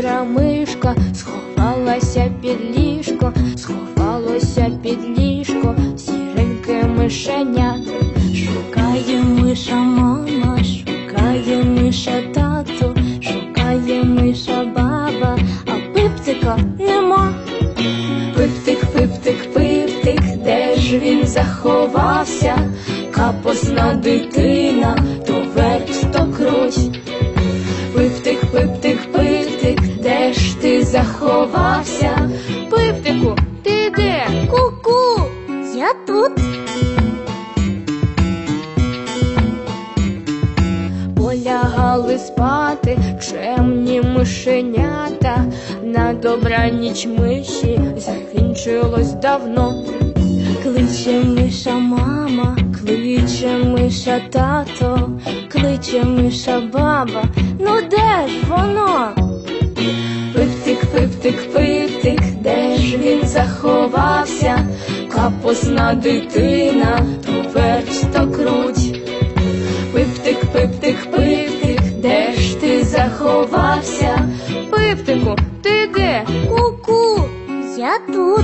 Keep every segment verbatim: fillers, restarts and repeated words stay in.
сіра мишка сховалася під ліжко, сховалося під ліжко сіреньке мишеня. Шукає миша мама, шукає миша тато, шукає миша баба, а пиптика нема. Пиптик, пиптик, пиптик, де ж він заховався? Капосна дитина, то верть, то круть. Пиптик, пиптик, пиптик, де ж ти заховався? Пиптику, ти де? Ку-ку! Я тут. Полягали спати чемні мишенята, на добраніч миші закінчилось давно. Кличе миша мама, кличе миша тато, кличе миша баба, ну де ж воно? Пиптик, пиптик, пиптик, де ж він заховався? Капосна дитина, то верть, то круть. Пиптик, пиптик, пиптик, де ж ти заховався? Пиптику, ти де? Ку-ку! Я тут.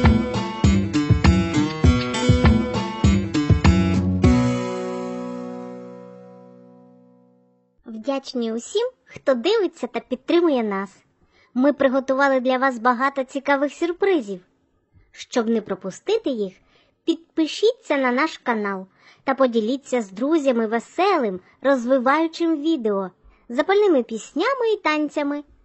Вдячні усім, хто дивиться та підтримує нас. Ми приготували для вас багато цікавих сюрпризів. Щоб не пропустити їх, підпишіться на наш канал та поділіться з друзями веселим, розвиваючим відео, запальними піснями і танцями.